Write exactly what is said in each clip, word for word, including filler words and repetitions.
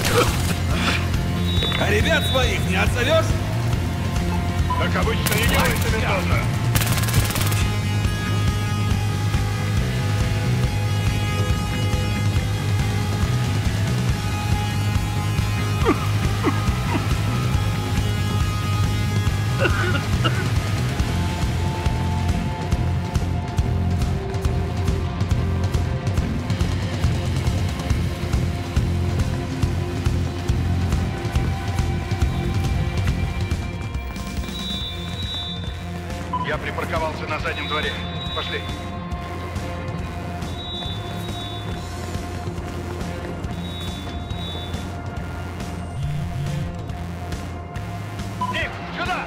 А ребят своих не отзовешь? Как обычно, не делается, Мендоза. Я припарковался на заднем дворе. Пошли. Ник, сюда!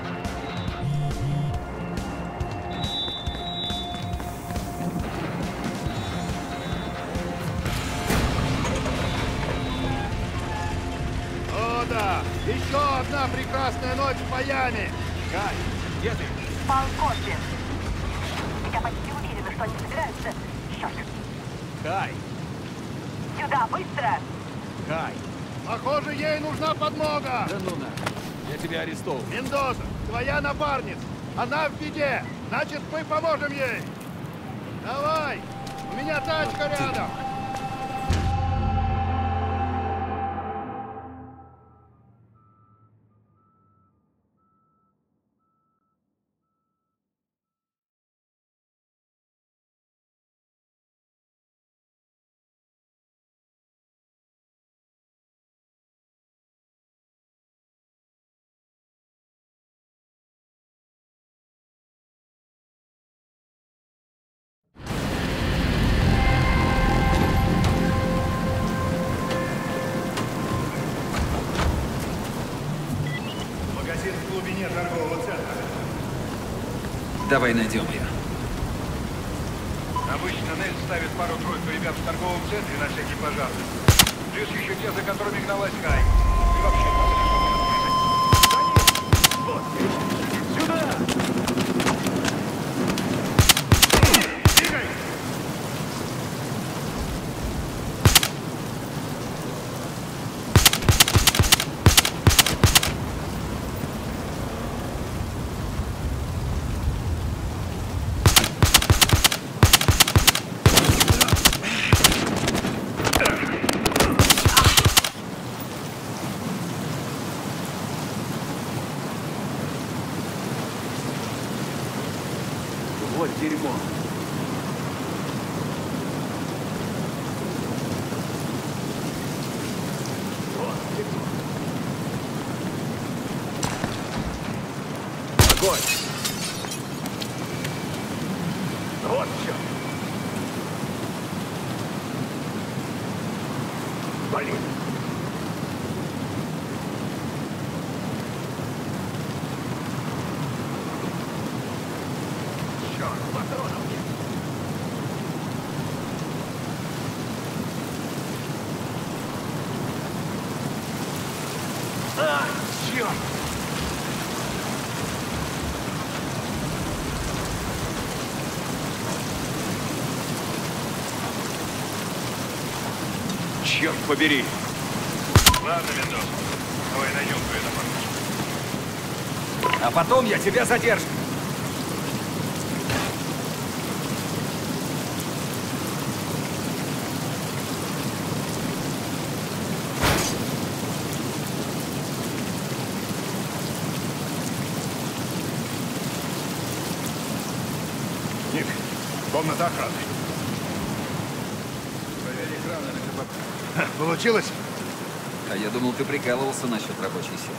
О, да! Еще одна прекрасная ночь в Майами! Кай, где ты? Полкофе. Я почти уверена, что они собираются. Черт. Кай, Сюда, быстро! Кай. Похоже, ей нужна подмога! Да ну на. Я тебя арестовал. Мендоза, твоя напарница! Она в беде! Значит, мы поможем ей! Давай! У меня тачка рядом! Магазин в глубине торгового центра. Давай найдем ее. Обычно Нель ставит пару-тройку ребят в торговом центре на всякий пожарный. Плюс еще те, за которыми гналась Кай. И вообще, надо ли что-то вот. Сюда! Двигай! Вот дерьмо. Огонь! Вот все! Блин! Черт, патронов нет! А, черт! Черт побери. Ладно, Мендоза, давай найдем твою напарницу. А потом я тебя задержу. Ник, комната охраны. Проверь экраны на КПП. Ха, получилось? А я думал, ты прикалывался насчет рабочей силы.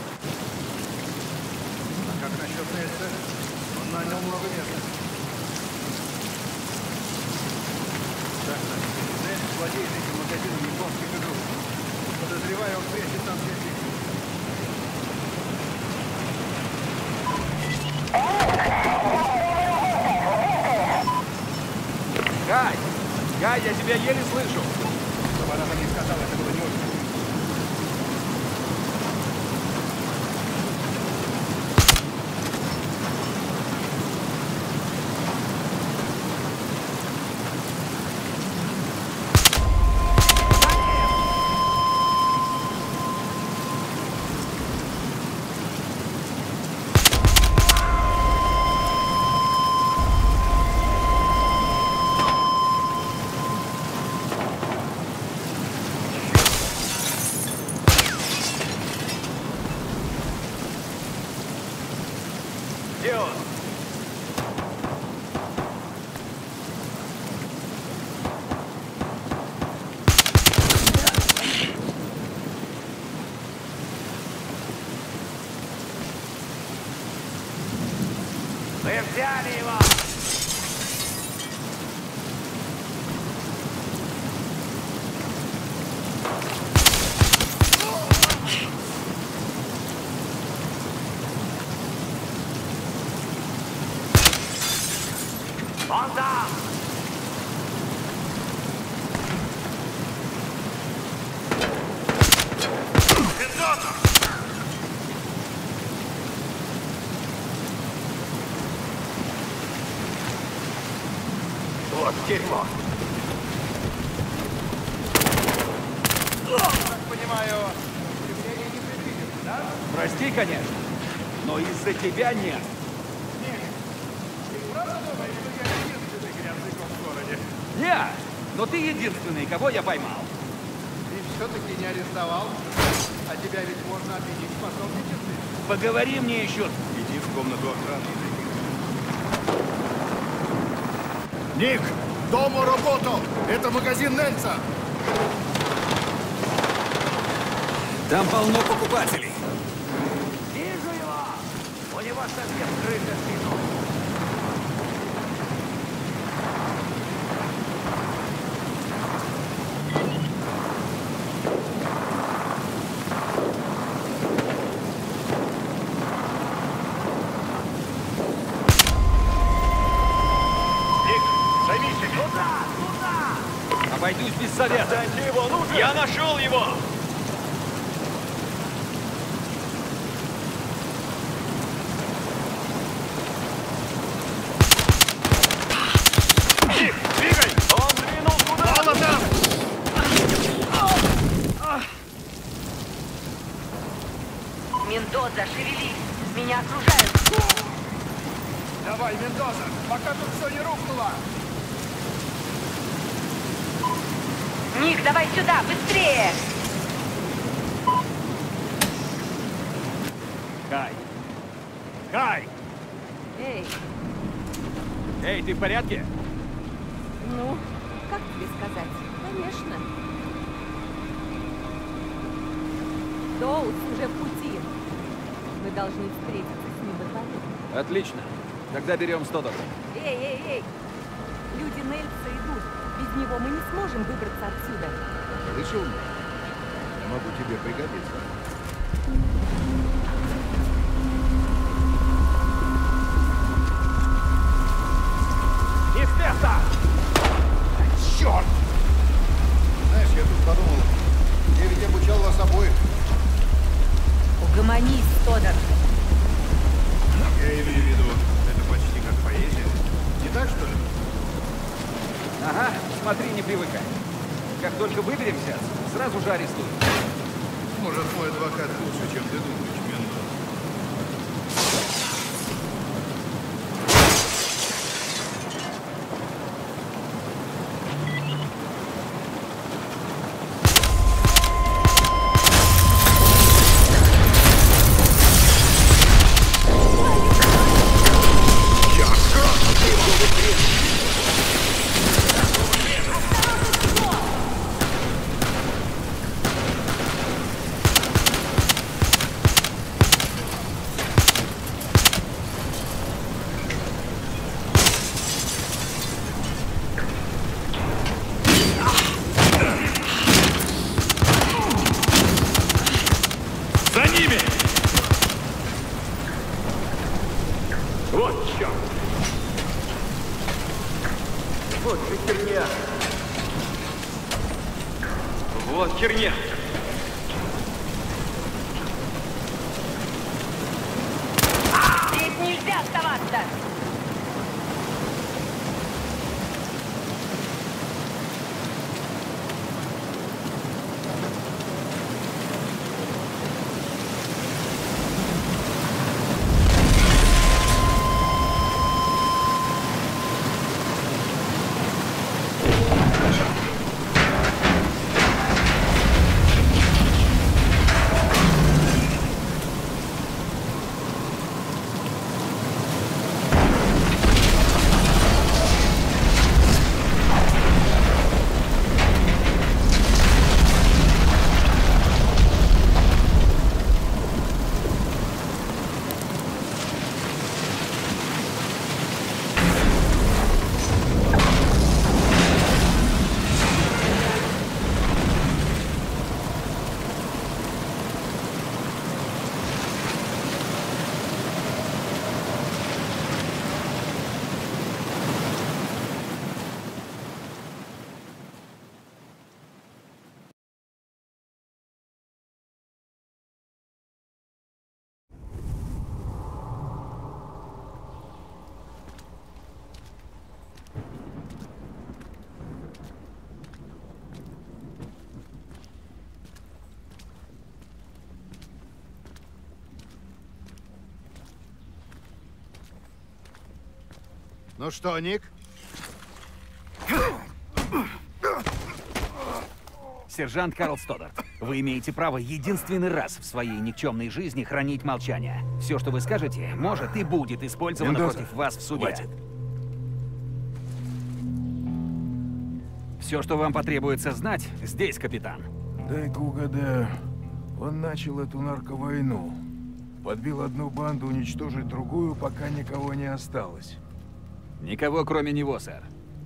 А как насчет Нельса? Он нанял много места. Так, Нель владеет этим магазином японских игрушек. Подозреваю, он прячет там все деньги. Кай! Кай, я тебя еле слышу. Чтобы она мне сказала, это было не очень. Где он? Мы взяли его! Он там! Мендоза! Вот дерьмо! Так понимаю, укрепление не предвидится, да? Прости, конечно, но из-за тебя нет. Ты правда думаешь, что я единственный грязный ком в городе? Нет, но ты единственный, кого я поймал. Ты все-таки не арестовал? А тебя ведь можно обвинить в пособничестве. Поговори мне еще. Иди в комнату охраны. Ник, дому работал! Это магазин Нельса! Там полно покупателей. Вижу его! У него совсем крыша спину. Ник, займись ими! Туда! Туда! Обойдусь без совета. Дайте его, ну же! Я нашел его! Ник, двигай! Он двинул туда! Мало там! Мендоза, шевелись! Меня окружают! Давай, Мендоза, пока тут все не рухнуло! Ник, давай сюда, быстрее! Кай! Кай! Эй, Эй, ты в порядке? ну, как тебе сказать? Конечно. Доус уже в пути. Мы должны встретиться с ним во дворе. Отлично. Тогда берем сто долларов. Эй, эй, эй! Люди Нельса идут. Без него мы не сможем выбраться отсюда. Слышал? Могу тебе пригодиться. Не с места! Черт! Знаешь, я тут подумал, я ведь обучал вас обоих. Угомонись, Тодор. Я имею в виду, это почти как поэзия. Не так, что ли? Ага, смотри, не привыкай. Как только выберемся, сразу же арестуют. Может, мой адвокат лучше, чем ты думаешь, Мендоза. За ними! Вот черт! Вот же херня! Вот херня! Здесь нельзя оставаться! Ну что, Ник? Сержант Карл Стоддарт, вы имеете право единственный раз в своей никчемной жизни хранить молчание. Все, что вы скажете, может и будет использовано Мендоза, против вас в суде. хватит. Все, что вам потребуется знать, здесь, капитан. Дай-ка угадаю. Он начал эту нарковойну. Подбил одну банду уничтожить другую, пока никого не осталось. Никого, кроме него, сэр.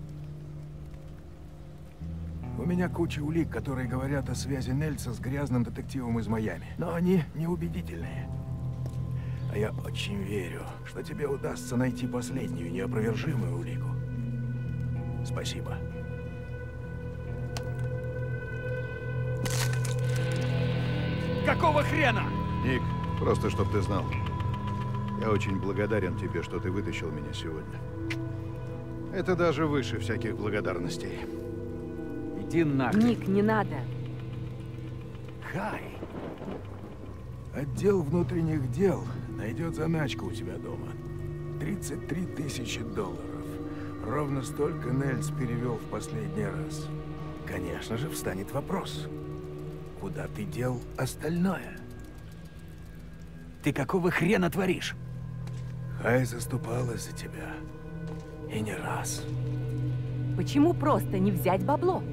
У меня куча улик, которые говорят о связи Нельса с грязным детективом из Майами. Но они неубедительные. А я очень верю, что тебе удастся найти последнюю неопровержимую улику. Спасибо. Какого хрена? Ник, просто чтоб ты знал. Я очень благодарен тебе, что ты вытащил меня сегодня. Это даже выше всяких благодарностей. Иди нахрен. Ник, не надо. Хай. Отдел внутренних дел найдет заначку у тебя дома. тридцать три тысячи долларов. Ровно столько Нельс перевел в последний раз. Конечно же, встанет вопрос. Куда ты дел остальное? Ты какого хрена творишь? Хай заступалась за тебя. И не раз. Почему просто не взять бабло?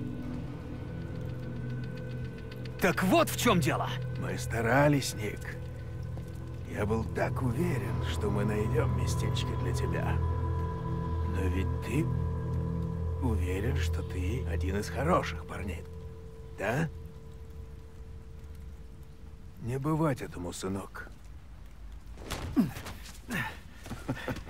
Так вот в чем дело. Мы старались, Ник. Я был так уверен, что мы найдем местечко для тебя. Но ведь ты уверен, что ты один из хороших парней. Да? Не бывать этому, сынок.